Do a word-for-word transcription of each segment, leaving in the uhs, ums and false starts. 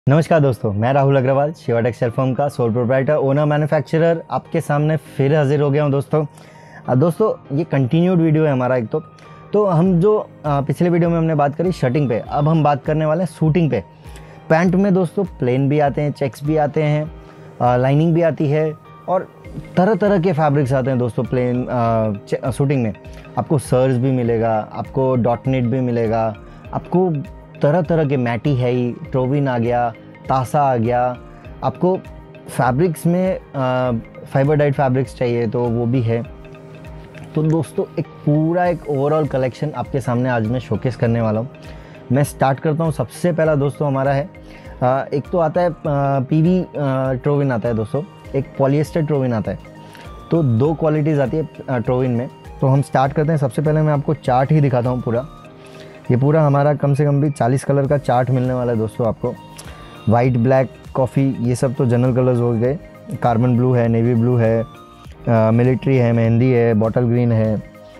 नमस्कार दोस्तों, मैं राहुल अग्रवाल, शिवा टेक्सटाइल फर्म का सोल प्रोप्राइटर, ओनर, मैन्युफैक्चरर आपके सामने फिर हाजिर हो गया हूं दोस्तों। अब दोस्तों ये कंटिन्यूड वीडियो है हमारा। एक तो तो हम जो आ, पिछले वीडियो में हमने बात करी शर्टिंग पे, अब हम बात करने वाले हैं सूटिंग पे। पैंट में दोस्तों प्लेन भी आते हैं, चेक्स भी आते हैं, आ, लाइनिंग भी आती है और तरह तरह के फैब्रिक्स आते हैं दोस्तों। प्लेन सूटिंग में आपको सर्ज भी मिलेगा, आपको डॉट नेट भी मिलेगा, आपको तरह तरह के मैटी है ही, ट्रोविन आ गया, तासा आ गया। आपको फैब्रिक्स में फाइबर डाइड फैब्रिक्स चाहिए तो वो भी है। तो दोस्तों एक पूरा एक ओवरऑल कलेक्शन आपके सामने आज मैं शोकेस करने वाला हूँ। मैं स्टार्ट करता हूँ। सबसे पहला दोस्तों हमारा है आ, एक तो आता है पीवी ट्रोविन आता है दोस्तों, एक पॉलिएस्टर ट्रोविन आता है। तो दो क्वालिटीज़ आती है ट्रोविन में। तो हम स्टार्ट करते हैं। सबसे पहले मैं आपको चार्ट ही दिखाता हूँ पूरा। ये पूरा हमारा कम से कम भी चालीस कलर का चार्ट मिलने वाला है दोस्तों आपको। वाइट, ब्लैक, कॉफ़ी, ये सब तो जनरल कलर्स हो गए। कार्बन ब्लू है, नेवी ब्लू है, मिलिट्री है, मेहंदी है, बॉटल ग्रीन है,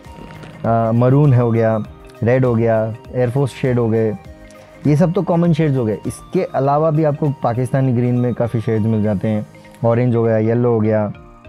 मरून है हो गया, रेड हो गया, एयरफोर्स शेड हो गए। ये सब तो कॉमन शेड्स हो गए। इसके अलावा भी आपको पाकिस्तानी ग्रीन में काफ़ी शेड्स मिल जाते हैं। ऑरेंज हो गया, येलो हो गया,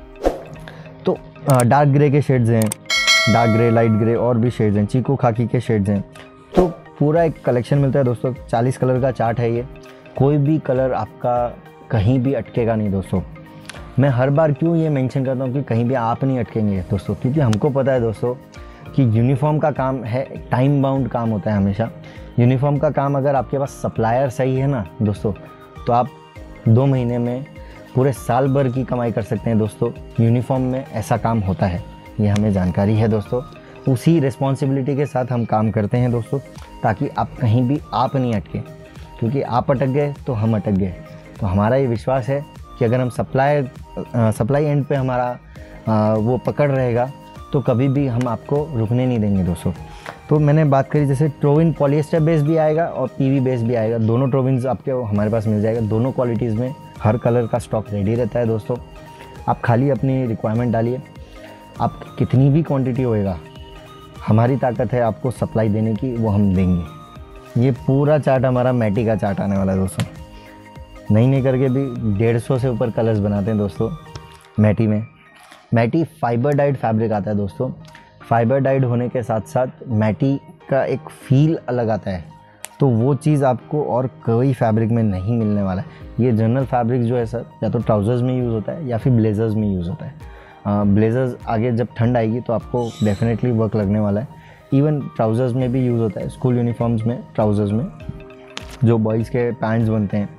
तो डार्क ग्रे के शेड्स हैं, डार्क ग्रे, लाइट ग्रे और भी शेड्स हैं, चीकू खाकी के शेड्स हैं। तो पूरा एक कलेक्शन मिलता है दोस्तों। चालीस कलर का चार्ट है ये। कोई भी कलर आपका कहीं भी अटकेगा नहीं दोस्तों। मैं हर बार क्यों ये मेंशन करता हूँ कि कहीं भी आप नहीं अटकेंगे दोस्तों, क्योंकि हमको पता है दोस्तों कि यूनिफॉर्म का काम है, टाइम बाउंड काम होता है हमेशा। यूनिफॉर्म का काम अगर आपके पास सप्लायर सही है ना दोस्तों, तो आप दो महीने में पूरे साल भर की कमाई कर सकते हैं दोस्तों। यूनिफॉर्म में ऐसा काम होता है, ये हमें जानकारी है दोस्तों। उसी रिस्पॉन्सिबिलिटी के साथ हम काम करते हैं दोस्तों, ताकि आप कहीं भी आप नहीं अटके, क्योंकि आप अटक गए तो हम अटक गए। तो हमारा ये विश्वास है कि अगर हम सप्लाई सप्लाई एंड पे हमारा आ, वो पकड़ रहेगा तो कभी भी हम आपको रुकने नहीं देंगे दोस्तों। तो मैंने बात करी जैसे ट्रोविन पॉलिएस्टर बेस भी आएगा और पीवी बेस भी आएगा। दोनों ट्रोविन्स आपके हमारे पास मिल जाएगा। दोनों क्वालिटीज़ में हर कलर का स्टॉक रेडी रहता है दोस्तों। आप खाली अपनी रिक्वायरमेंट डालिए, आप कितनी भी क्वान्टिटी होएगा, हमारी ताकत है आपको सप्लाई देने की, वो हम देंगे। ये पूरा चार्ट हमारा मैटी का चार्ट आने वाला है दोस्तों। नहीं नहीं करके भी डेढ़ सौ से ऊपर कलर्स बनाते हैं दोस्तों मैटी में। मैटी फाइबर डाइड फैब्रिक आता है दोस्तों। फाइबर डाइड होने के साथ साथ मैटी का एक फील अलग आता है, तो वो चीज़ आपको और कोई फैब्रिक में नहीं मिलने वाला है। ये जनरल फैब्रिक जो है सर, या तो ट्राउज़र्स में यूज़ होता है या फिर ब्लेजर्स में यूज़ होता है। ब्लेजर्स uh, आगे जब ठंड आएगी तो आपको डेफिनेटली वर्क लगने वाला है। इवन ट्राउज़र्स में भी यूज़ होता है। स्कूल यूनिफॉर्म्स में, ट्राउज़र्स में जो बॉयज़ के पैंट्स बनते हैं,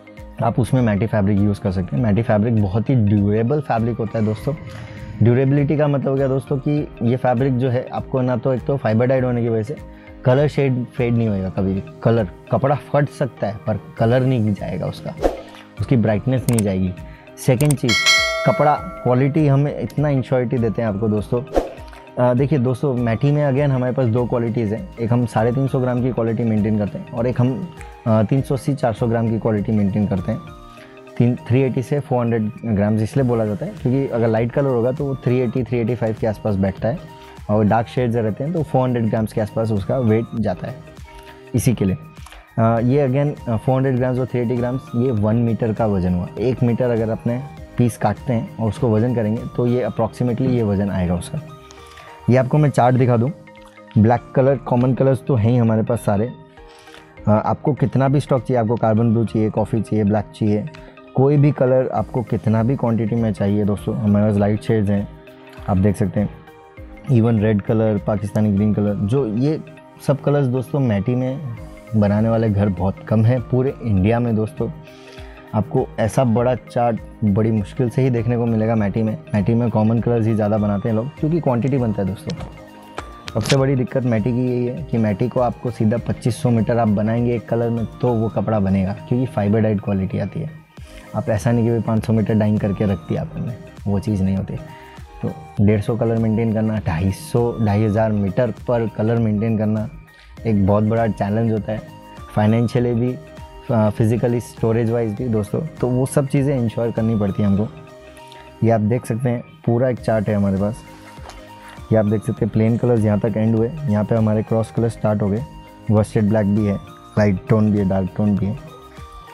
आप उसमें मैटी फैब्रिक यूज़ कर सकते हैं। मैटी फैब्रिक बहुत ही ड्यूरेबल फैब्रिक होता है दोस्तों। ड्यूरेबिलिटी का मतलब हो गया दोस्तों कि ये फैब्रिक जो है आपको ना तो एक तो फाइबर डाइड होने की वजह से कलर शेड फेड नहीं होएगा कभी भी। कलर कपड़ा फट सकता है पर कलर नहीं जाएगा उसका, उसकी ब्राइटनेस नहीं जाएगी। सेकेंड चीज़, कपड़ा क्वालिटी हमें इतना इंश्योरिटी देते हैं आपको दोस्तों। देखिए दोस्तों, मैटी में अगेन हमारे पास दो क्वालिटीज़ हैं। एक हम साढ़े तीन सौ ग्राम की क्वालिटी मेंटेन करते हैं और एक हम तीन सौ अस्सी चार सौ ग्राम की क्वालिटी मेंटेन करते हैं। तीन थ्री एटी से फोर हंड्रेड ग्राम्स इसलिए बोला जाता है क्योंकि अगर लाइट कलर होगा तो वो three eighty three eighty five के आसपास बैठता है, और डार्क शेड्स रहते हैं तो फोर हंड्रेड ग्राम्स के आसपास उसका वेट जाता है। इसी के लिए आ, ये अगेन फोर हंड्रेड ग्राम्स और थ्री एटी ग्राम्स, ये वन मीटर का वजन हुआ। एक मीटर अगर अपने पीस काटते हैं और उसको वज़न करेंगे तो ये अप्रॉक्सीमेटली ये वज़न आएगा उसका। ये आपको मैं चार्ट दिखा दूँ। ब्लैक कलर, कॉमन कलर्स तो हैं ही हमारे पास सारे। आ, आपको कितना भी स्टॉक चाहिए, आपको कार्बन ब्लू चाहिए, कॉफ़ी चाहिए, ब्लैक चाहिए, कोई भी कलर आपको कितना भी क्वांटिटी में चाहिए दोस्तों, हमारे पास लाइट शेड्स हैं, आप देख सकते हैं। Even red colour, Pakistani green colour, जो ये सब कलर्स दोस्तों मैटी में बनाने वाले घर बहुत कम है पूरे इंडिया में दोस्तों। आपको ऐसा बड़ा चार्ट बड़ी मुश्किल से ही देखने को मिलेगा मैटी में। मैटी में कॉमन कलर्स ही ज़्यादा बनाते हैं लोग, क्योंकि क्वांटिटी बनता है दोस्तों। सबसे बड़ी दिक्कत मैटी की यही है कि मैटी को आपको सीधा पच्चीस सौ मीटर आप बनाएंगे एक कलर में तो वो कपड़ा बनेगा, क्योंकि फाइबर डाइड क्वालिटी आती है। आप ऐसा नहीं कि भाई पाँच सौ मीटर डाइंग करके रख दिया आपने, वो चीज़ नहीं होती। तो डेढ़ सौ कलर मेंटेन करना, ढाई सौ ढाई हज़ार मीटर पर कलर मेंटेन करना एक बहुत बड़ा चैलेंज होता है, फाइनेंशियली भी, फिज़िकली, स्टोरेज वाइज भी दोस्तों। तो वो सब चीज़ें इंश्योर करनी पड़ती हैं हमको। ये आप देख सकते हैं, पूरा एक चार्ट है हमारे पास। ये आप देख सकते हैं प्लेन कलर्स यहाँ तक एंड हुए, यहाँ पे हमारे क्रॉस कलर स्टार्ट हो गए। वर्स्टेड ब्लैक भी है, लाइट टोन भी है, डार्क टोन भी है।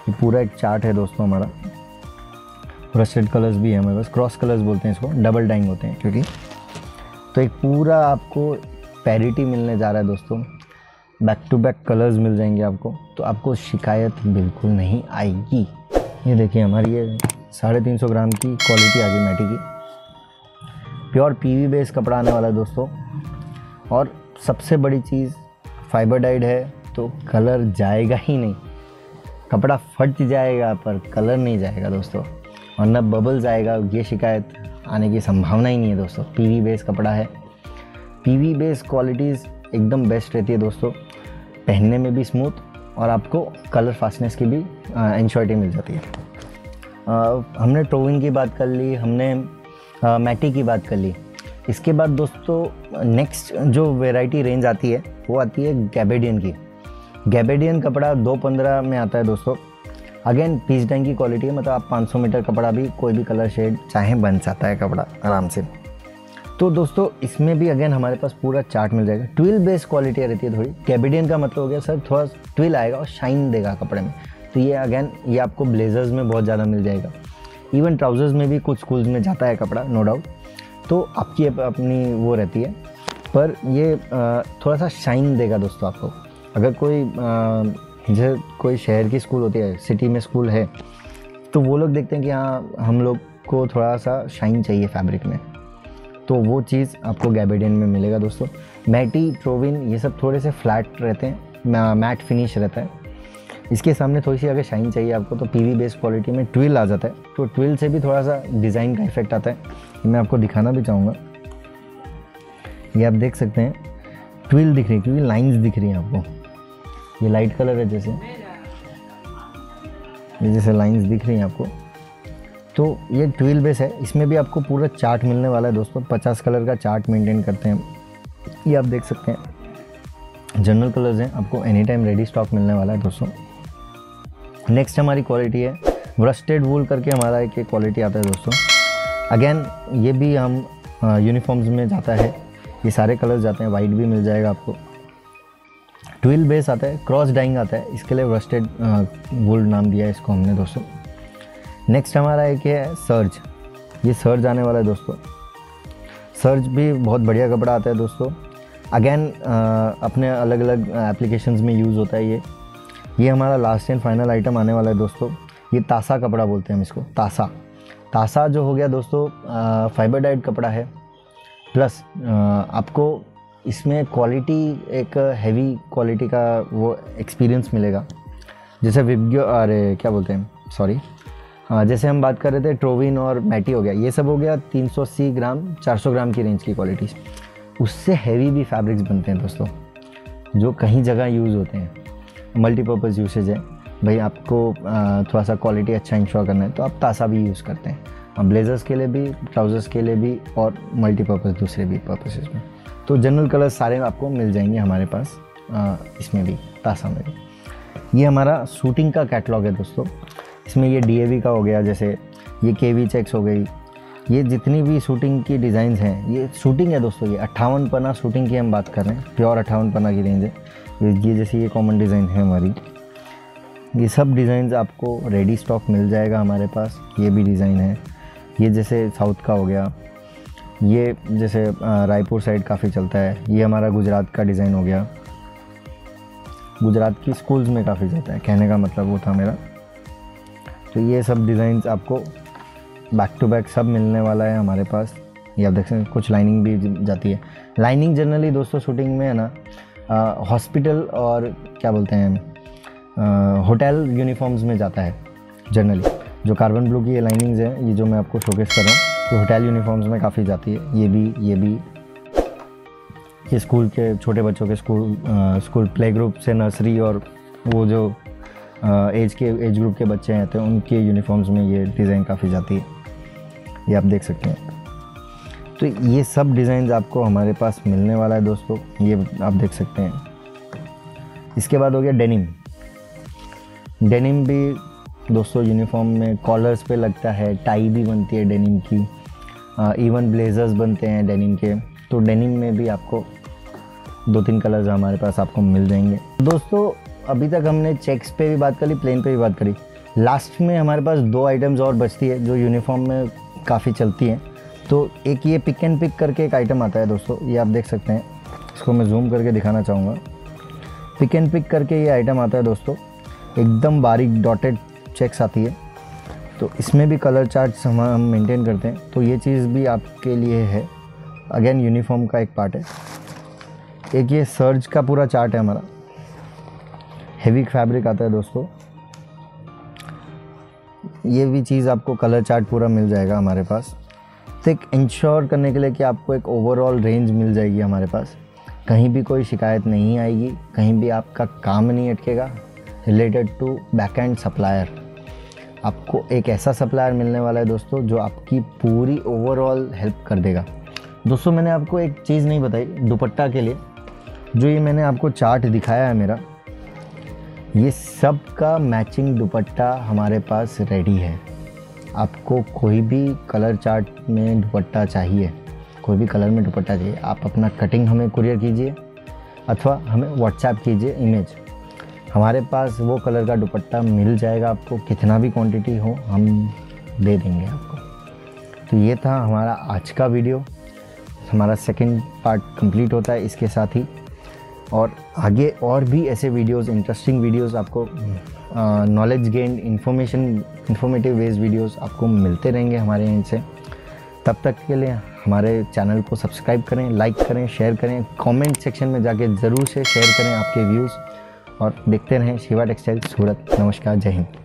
ये पूरा एक चार्ट है दोस्तों हमारा। रस्टेड कलर्स भी है हमारे पास, क्रॉस कलर्स बोलते हैं इसको, डबल डाइंग होते हैं क्योंकि। तो एक पूरा आपको पैरिटी मिलने जा रहा है दोस्तों, बैक टू बैक कलर्स मिल जाएंगे आपको, तो आपको शिकायत बिल्कुल नहीं आएगी। ये देखिए हमारी ये साढ़े तीन सौ ग्राम की क्वालिटी आ गई मैटी की, प्योर पीवी बेस कपड़ा आने वाला है दोस्तों। और सबसे बड़ी चीज़ फाइबर डाइड है तो कलर जाएगा ही नहीं, कपड़ा फट जाएगा पर कलर नहीं जाएगा दोस्तों, वरना बबल्स आएगा, ये शिकायत आने की संभावना ही नहीं है दोस्तों। पीवी बेस कपड़ा है, पीवी बेस क्वालिटीज़ एकदम बेस्ट रहती है दोस्तों, पहनने में भी स्मूथ और आपको कलर फास्टनेस की भी इंश्योरिटी मिल जाती है। आ, हमने ट्रोविन की बात कर ली, हमने आ, मैटी की बात कर ली। इसके बाद दोस्तों नेक्स्ट जो वैरायटी रेंज आती है वो आती है गैबेडियन की। गैबेडियन कपड़ा दो पंद्रह में आता है दोस्तों। अगेन पीस डाइंग की क्वालिटी है, मतलब आप पाँच सौ मीटर कपड़ा भी कोई भी कलर शेड चाहे बन जाता है कपड़ा आराम से। तो दोस्तों इसमें भी अगेन हमारे पास पूरा चार्ट मिल जाएगा। ट्विल बेस क्वालिटी रहती है थोड़ी। गैबेडियन का मतलब हो गया सर थोड़ा ट्विल आएगा और शाइन देगा कपड़े में, तो ये अगेन ये आपको ब्लेजर्स में बहुत ज़्यादा मिल जाएगा, इवन ट्राउजर्स में भी कुछ स्कूल्स में जाता है कपड़ा नो डाउट, तो आपकी अपनी वो रहती है, पर ये थोड़ा सा शाइन देगा दोस्तों आपको। अगर कोई जैसे कोई शहर की स्कूल होती है, सिटी में स्कूल है, तो वो लोग देखते हैं कि हाँ हम लोग को थोड़ा सा शाइन चाहिए फैब्रिक में, तो वो चीज़ आपको गैबेडियन में मिलेगा दोस्तों। मैटी, ट्रोविन ये सब थोड़े से फ्लैट रहते हैं, मैट फिनिश रहता है। इसके सामने थोड़ी सी अगर शाइन चाहिए आपको तो पीवी बेस क्वालिटी में ट्विल आ जाता है, तो ट्विल से भी थोड़ा सा डिज़ाइन का इफेक्ट आता है। ये मैं आपको दिखाना भी चाहूँगा, ये आप देख सकते हैं ट्विल दिख रही है क्योंकि लाइंस दिख रही हैं आपको, ये लाइट कलर है जैसे ये जैसे लाइंस दिख रही हैं आपको, तो ये ट्विल बेस है। इसमें भी आपको पूरा चार्ट मिलने वाला है दोस्तों, पचास कलर का चार्ट मेंटेन करते हैं। ये आप देख सकते हैं जनरल कलर्स हैं, आपको एनी टाइम रेडी स्टॉक मिलने वाला है दोस्तों। नेक्स्ट हमारी क्वालिटी है ब्रस्टेड वूल करके, हमारा एक क्वालिटी आता है दोस्तों। अगेन ये भी हम यूनिफॉर्म्स में जाता है, ये सारे कलर्स जाते हैं, वाइट भी मिल जाएगा आपको। ट्विल बेस आता है, क्रॉस डाइंग आता है, इसके लिए ब्रस्टेड वूल नाम दिया है इसको हमने दोस्तों। नेक्स्ट हमारा एक है सर्ज, ये सर्ज आने वाला है दोस्तों। सर्ज भी बहुत बढ़िया कपड़ा आता है दोस्तों। अगेन अपने अलग अलग एप्लीकेशंस में यूज़ होता है ये ये हमारा लास्ट एंड फाइनल आइटम आने वाला है दोस्तों। ये तासा कपड़ा बोलते हैं हम इसको, तासा। तासा जो हो गया दोस्तों फाइबर डाइड कपड़ा है, प्लस आपको इसमें क्वालिटी एक हैवी क्वालिटी का वो एक्सपीरियंस मिलेगा। जैसे विब्गियो, अरे क्या बोलते हैं सॉरी हाँ, जैसे हम बात कर रहे थे ट्रोविन और मैटी हो गया, ये सब हो गया तीन सौ अस्सी ग्राम चार सौ ग्राम की रेंज की क्वालिटी, उससे हैवी भी फैब्रिक्स बनते हैं दोस्तों, जो कहीं जगह यूज़ होते हैं, मल्टीपर्पज़ यूसेज है। भाई आपको थोड़ा सा क्वालिटी अच्छा इंश्योर करना है तो आप तासा भी यूज़ करते हैं, ब्लेजर्स के लिए भी, ट्राउजर्स के लिए भी और मल्टीपर्पज़ दूसरे भी पर्पसेस में। तो जनरल कलर्स सारे आपको मिल जाएंगे हमारे पास आ, इसमें भी, तासा में भी। ये हमारा शूटिंग का कैटलॉग है दोस्तों। इसमें ये डीएवी का हो गया, जैसे ये केवी चेक्स हो गई, ये जितनी भी शूटिंग की डिज़ाइंस हैं, ये शूटिंग है दोस्तों। ये अट्ठावन पन्ना शूटिंग की हम बात कर रहे हैं, प्योर अट्ठावन पन्ना की रेंज है ये। जैसे ये कॉमन डिज़ाइन है हमारी, ये सब डिज़ाइंस आपको रेडी स्टॉक मिल जाएगा हमारे पास। ये भी डिज़ाइन है, ये जैसे साउथ का हो गया, ये जैसे रायपुर साइड काफ़ी चलता है। ये हमारा गुजरात का डिज़ाइन हो गया, गुजरात की स्कूल्स में काफ़ी चलता है, कहने का मतलब वो था मेरा। तो ये सब डिज़ाइंस आपको बैक टू बैक सब मिलने वाला है हमारे पास। ये आप देख सकते हैं, कुछ लाइनिंग भी जाती है। लाइनिंग जनरली दोस्तों शूटिंग में है ना, हॉस्पिटल और क्या बोलते हैं होटल यूनिफॉर्म्स में जाता है जनरली। जो कार्बन ब्लू की ये लाइनिंग्स हैं, ये जो मैं आपको शोकेस कर रहा हूँ, ये होटल यूनिफॉर्म्स में काफ़ी जाती है। ये भी ये भी ये स्कूल के छोटे बच्चों के स्कूल स्कूल प्ले ग्रुप से नर्सरी और वो जो एज के एज ग्रुप के बच्चे हैं तो उनके यूनिफॉर्म्स में ये डिज़ाइन काफ़ी जाती है, ये आप देख सकते हैं। तो ये सब डिज़ाइंस आपको हमारे पास मिलने वाला है दोस्तों, ये आप देख सकते हैं। इसके बाद हो गया डेनिम। डेनिम भी दोस्तों यूनिफॉर्म में कॉलर्स पे लगता है, टाई भी बनती है डेनिम की, इवन ब्लेजर्स बनते हैं डेनिम के। तो डेनिम में भी आपको दो तीन कलर्स हमारे पास आपको मिल जाएंगे दोस्तों। अभी तक हमने चेक्स पे भी बात करी, प्लेन पे भी बात करी। लास्ट में हमारे पास दो आइटम्स और बचती है जो यूनिफॉर्म में काफ़ी चलती हैं। तो एक ये पिक एंड पिक करके एक आइटम आता है दोस्तों, ये आप देख सकते हैं, इसको मैं जूम करके दिखाना चाहूँगा। पिक एंड पिक करके ये आइटम आता है दोस्तों, एकदम बारीक डॉटेड चेक्स आती है। तो इसमें भी कलर चार्ट्स हम हम मेंटेन करते हैं, तो ये चीज़ भी आपके लिए है। अगेन यूनिफॉर्म का एक पार्ट है। एक ये सर्ज का पूरा चार्ट है हमारा, हेवी फैब्रिक आता है दोस्तों। ये भी चीज़ आपको कलर चार्ट पूरा मिल जाएगा हमारे पास। तो एक इंश्योर करने के लिए कि आपको एक ओवरऑल रेंज मिल जाएगी हमारे पास, कहीं भी कोई शिकायत नहीं आएगी, कहीं भी आपका काम नहीं अटकेगा। Related to back end supplier, आपको एक ऐसा सप्लायर मिलने वाला है दोस्तों जो आपकी पूरी ओवरऑल हेल्प कर देगा। दोस्तों मैंने आपको एक चीज़ नहीं बताई दुपट्टा के लिए, जो ये मैंने आपको चार्ट दिखाया है मेरा, ये सब का मैचिंग दुपट्टा हमारे पास रेडी है। आपको कोई भी कलर चार्ट में दुपट्टा चाहिए, कोई भी कलर में दुपट्टा चाहिए, आप अपना कटिंग हमें कुरियर कीजिए अथवा हमें व्हाट्सएप कीजिए इमेज, हमारे पास वो कलर का दुपट्टा मिल जाएगा। आपको कितना भी क्वांटिटी हो हम दे देंगे आपको। तो ये था हमारा आज का वीडियो, हमारा सेकंड पार्ट कंप्लीट होता है इसके साथ ही। और आगे और भी ऐसे वीडियोस, इंटरेस्टिंग वीडियोस, आपको knowledge gain, information, informative ways videos आपको मिलते रहेंगे हमारे एंड से। तब तक के लिए हमारे चैनल को सब्सक्राइब करें, लाइक करें, शेयर करें, कमेंट सेक्शन में जाके ज़रूर से शेयर करें आपके व्यूज़, और देखते रहें शिवा टेक्सटाइल सूरत। नमस्कार, जय हिंद।